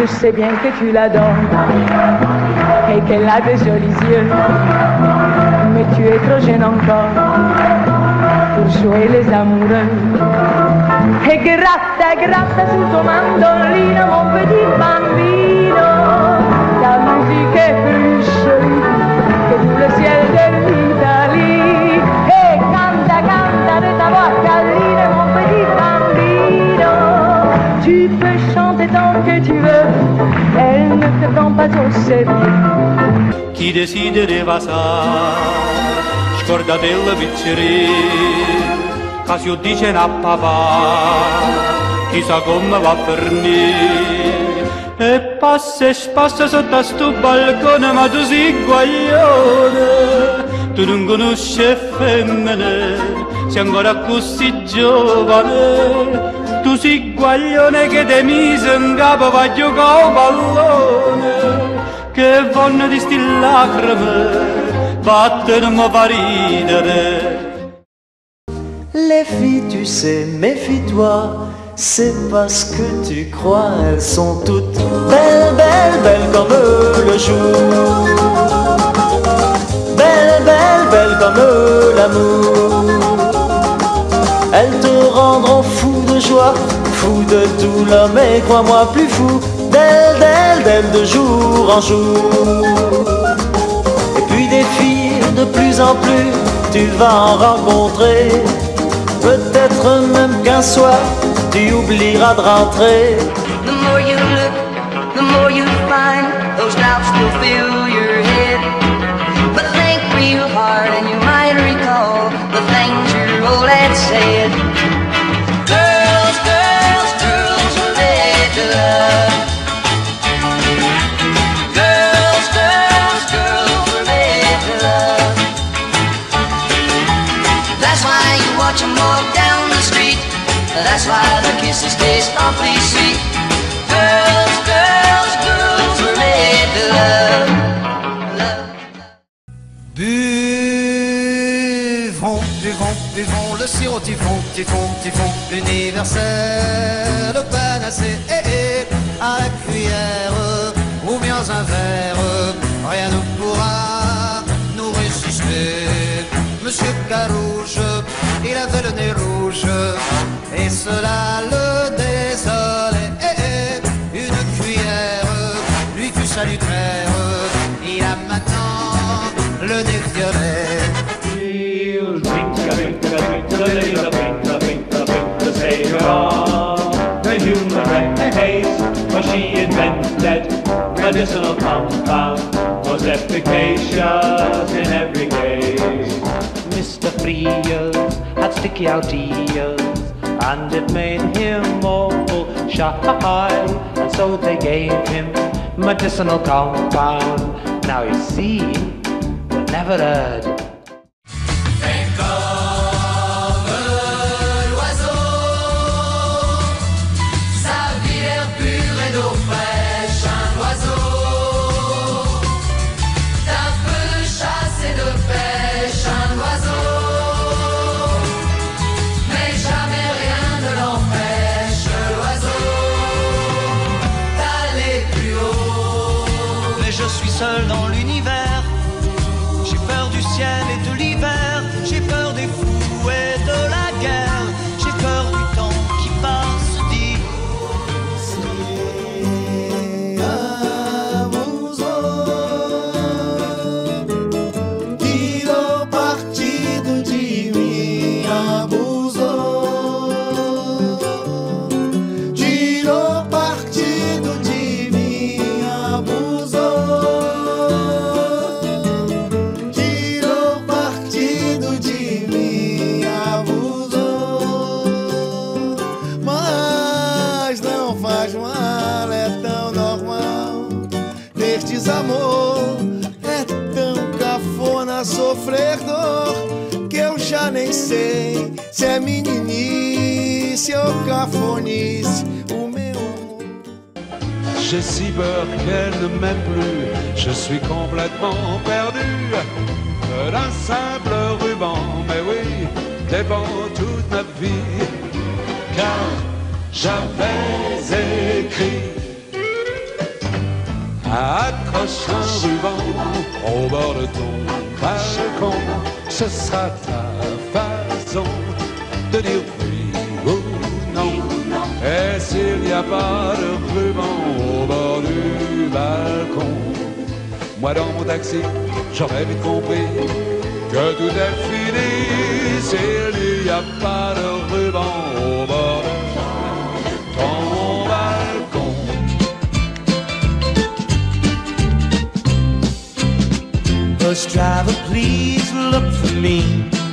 Je sais bien que tu l'adores et qu'elle a de jolis yeux, mais tu es trop jeune encore pour jouer les amoureux. E gratta, gratta sul tuo mandolino, mon petit bambino, ta musique est plus jolie que tout le ciel de l'Italie. E canta, canta de ta voix câline, mon petit bambino, tu peux chanter tant que tu veux, elle ne te prend pas au sérieux. Chi desidera sa, scordatella piccirì, Casio dice a papà, chissà come va a finire. E passa sotto a sto balcone, ma tu sei guaglione, tu non conosci femmine, sei ancora così giovane. Tu sei guaglione che ti mise in capo, va a giocare a pallone, che vanno di sti lacrime, battermi fa ridere. Les filles, tu sais, méfie-toi, c'est parce que tu crois, elles sont toutes belles, belles, belles comme le jour. Belles, belles, belles comme l'amour. Elles te rendront fou de joie, fou de douleur, mais crois-moi plus fou d'elles, d'elles, d'elles de jour en jour. Et puis des filles de plus en plus, tu vas en rencontrer. Peut-être même qu'un soir, tu oublieras de rentrer. The more you look, the more you find those doubts still fill your head. But think real hard and you might recall the things your old dad said. Girls, girls, girls were made to love. Girls, girls, girls were made to love. That's why you watch them walk down the street. That's why their kisses taste awfully sweet. Girls, girls, girls were made to love. Buvons, buvons, buvons le sirop typhon, typhon, typhon universel, le panacée, à la cuillère ou bien un verre, rien ne pourra nous résister. Monsieur Carouge, il avait le nez rouge, et cela le désolait. Une cuillère lui fut salutaire, il a maintenant le nez violet. He'll drink a drink a drink a drink a drink a drink a drink the savior of the human race. For she invented medicinal compound, was efficacious in every case. Mr. Friel had sticky out ears, and it made him awful shy, and so they gave him medicinal compound. Now you see, we'll never heard. Je suis seul dans l'univers, j'ai peur du ciel et de l'hiver, j'ai peur des fous et de la guerre, j'ai peur du temps qui passe, dit. Tirou partido de mim, abusou. Tirou partido de mim, abusou. Amor é tão cafona sofrer dor que eu já nem sei se é meninice ou cafonice o meu amor. J'ai si peur qu'elle ne m'aime plus, je suis complètement perdu d'un simple ruban, mais oui, dépend toute ma vie, car j'avais écrit Accroche un ruban au bord de ton balcon, ce sera ta façon de dire oui ou non. Et s'il n'y a pas de ruban au bord du balcon, moi dans mon taxi, j'aurais vite compris que tout est fini. S'il n'y a pas de ruban au bord de ton balcon. Bus driver, please look for me,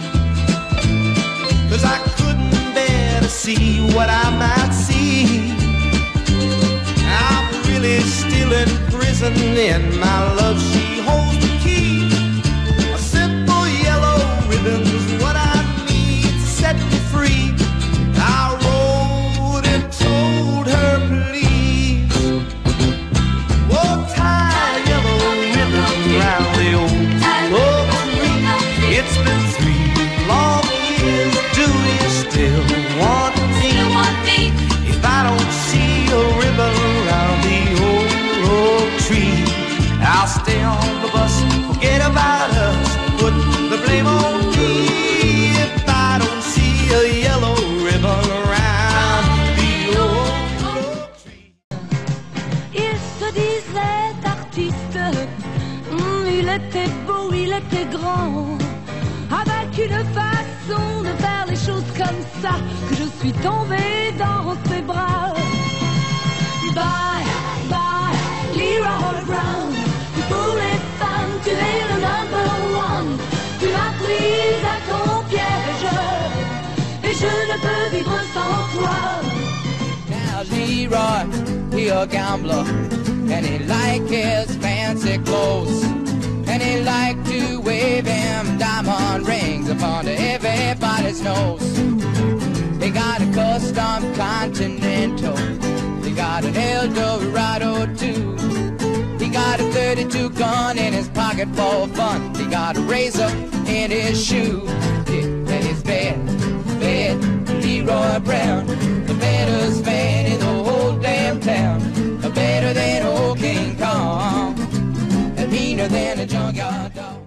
'cause I couldn't bear to see what I might see. I'm really still in prison and my love, she holds the key. A simple yellow ribbon's what I need to set me free. I wrote and told her, please, oh, tie a yellow ribbon round the old oak tree. It's been 3 long years. Do you still want me? If I don't see a ribbon around the old oak tree, I'll stay on the bus, forget about us, put the blame on me. If I don't see a yellow ribbon around the old oak tree. Il se disait artiste, il était beau, il était grand, avec une façon de faire les choses comme ça, que je suis tombée dans ses bras. Bye, bye, Leroy Brown, pour les femmes, tu es le number one. Tu m'as prise à ton piège, et je ne peux vivre sans toi. Now Leroy, he a gambler, and he like his fancy clothes, and he like to wave him diamond rings upon everybody's nose. They got a custom Continental, they got an Eldorado too. He got a 32 gun in his pocket for fun. He got a razor in his shoe, yeah, and his bed, Leroy Brown, the baddest man in the whole damn town, better than old King Kong, and meaner than a junkyard dog.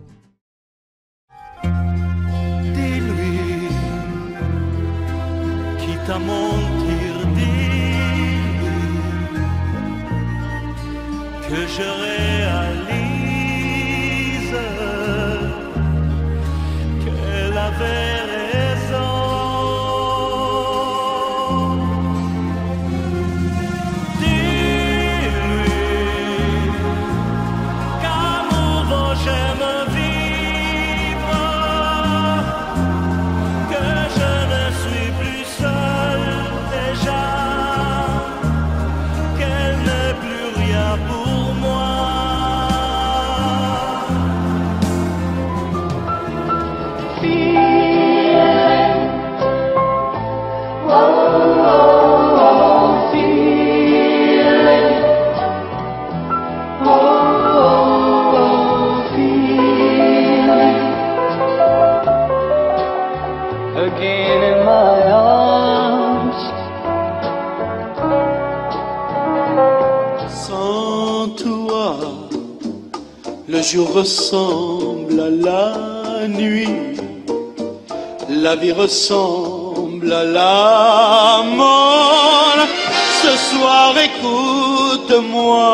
Dis-lui, quitte à mentir, dis-lui que je réalise qu'elle avait raison. Dis-lui qu'amour j'aime vivre, que je ne suis plus seul déjà, qu'elle n'est plus rien pour moi. Again in my arms. Sans toi, le jour ressemble à la nuit, la vie ressemble à la mort. Ce soir, écoute-moi.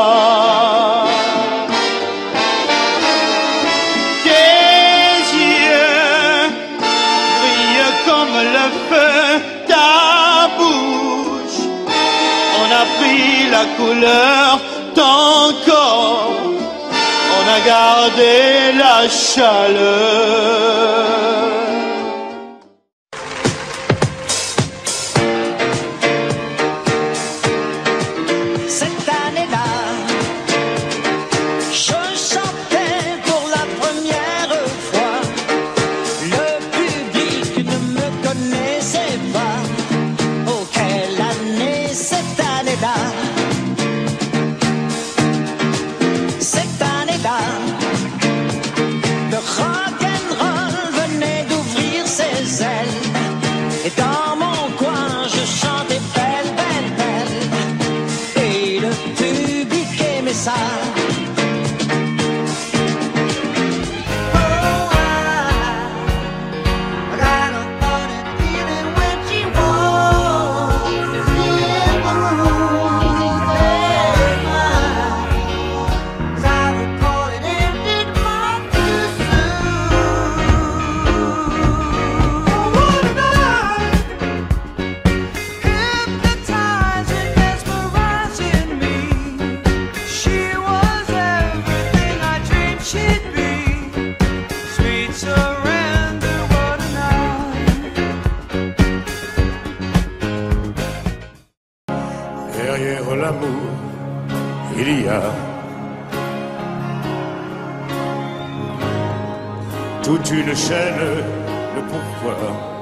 Tes yeux brillent comme le feu, ta bouche. On a pris la couleur, ton corps. On a gardé la chaleur. Cette année-là, je chantais pour la première fois. Le public ne me connaissait pas. Oh, quelle année cette année-là! Cette année-là, le rock'n'roll venait d'ouvrir ses ailes. Et dans mon coin, je chantais belle, belle, belle. Et le Derrière l'amour, il y a toute une chaîne de pourquoi.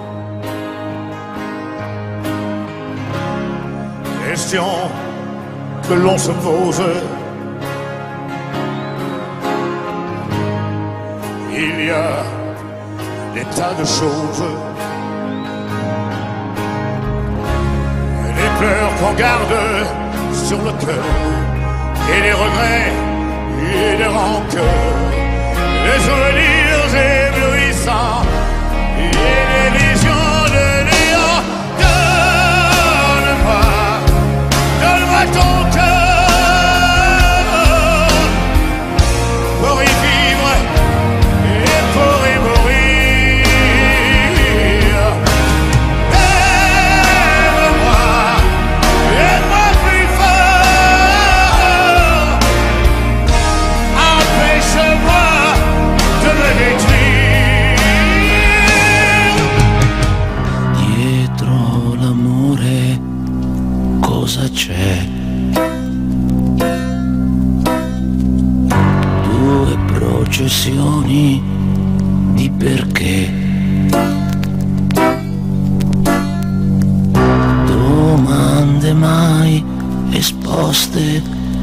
Question que l'on se pose. Il y a des tas de choses, des pleurs qu'on garde sur le cœur, et des regrets et des rancœurs, des souvenirs éblouissants et des visions de néant. Donne-moi ton cœur pour y vivre et pour y mourir. Aime-moi plus fort, empêche-moi de me détruire. Dietro l'amore cosa c'è? Due processioni di perché. Domande mai esposte.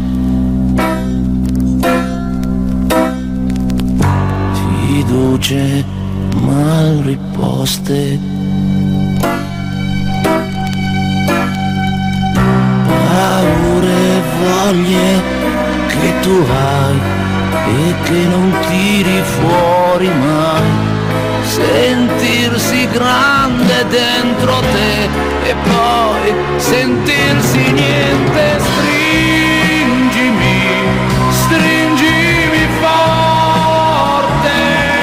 Fiducie mal riposte. Paure e voglie che tu hai e che non tiri fuori mai. Sentirsi grande dentro te e poi sentirsi niente. Stringimi, stringimi forte,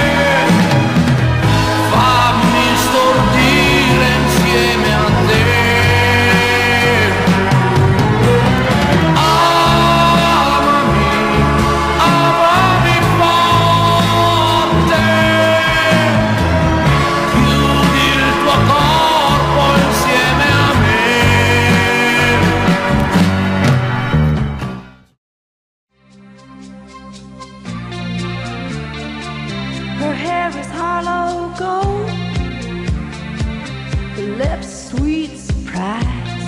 fammi stordire insieme a te. Her hair is hollow gold, her lips sweet surprise.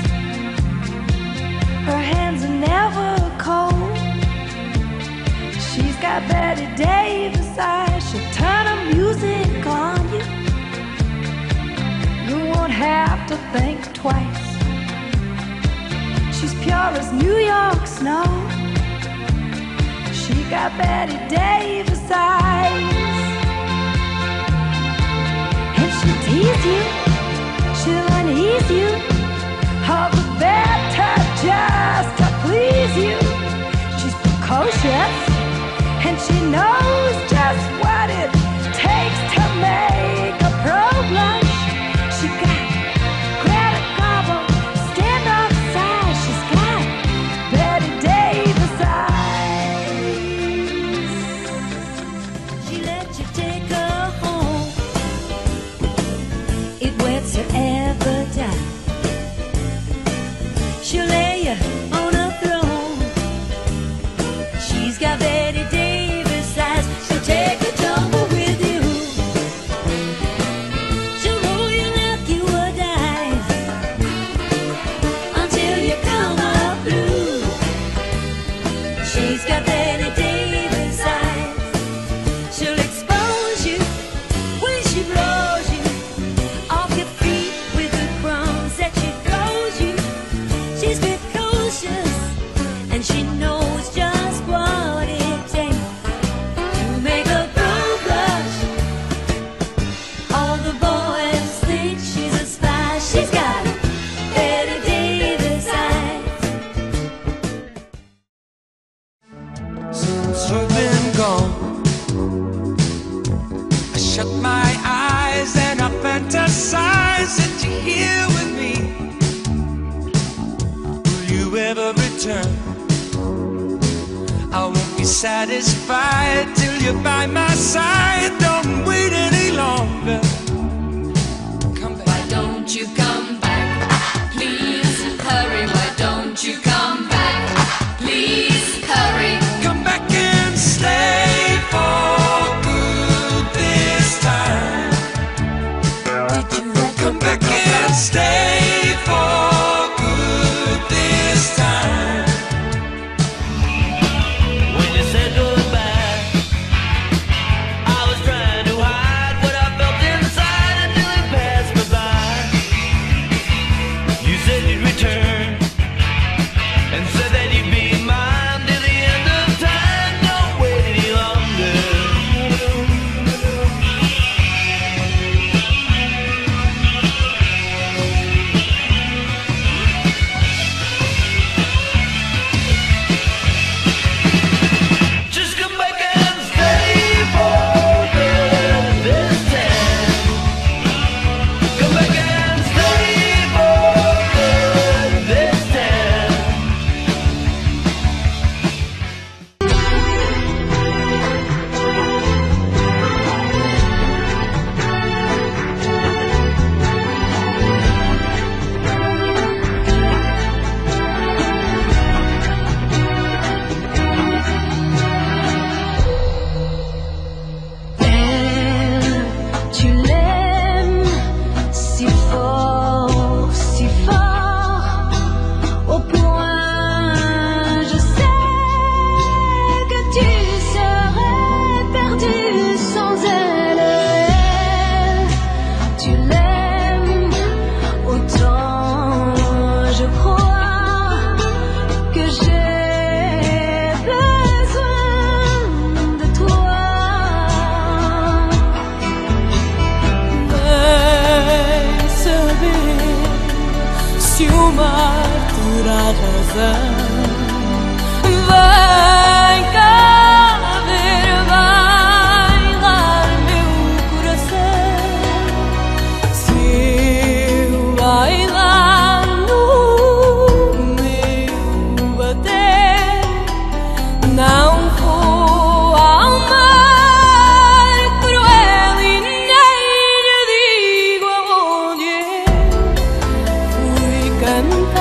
Her hands are never cold. She's got Betty Davis eyes. She'll turn her music on you. You won't have to think twice. She's pure as New York snow. She got Betty Davis eyes. She'll tease you, she'll unease you, all the better just to please you. She's precocious, and she knows just what it takes to make a pro blush. She got Greta Garbo, stand off side. She's got Betty Davis eyes. She let you take her home. It whets her appetite. She'll lay you on a throne. She's got Betty Davis eyes. She'll take a tumble with you. She'll roll you like you were dive until you come up blue. She's got Betty Davis eyes. She'll expose you when she blows you off your feet with the crumbs that she throws you. She's precocious, and she knows just what it takes to make a girl blush. All the boys think she's a spy. She's got Betty Davis eyes. Since you've been gone, I shut my eyes and I fantasize that you're here with me. Will you ever return? I won't be satisfied till you're by my side. Don't wait any longer. Come back. Why don't you come back? Please hurry, why don't you razão. Vem cá ver bailar meu coração. Se eu bailar no meu bater, não vou ao mar cruel e nem lhe digo aonde eu fui cantar.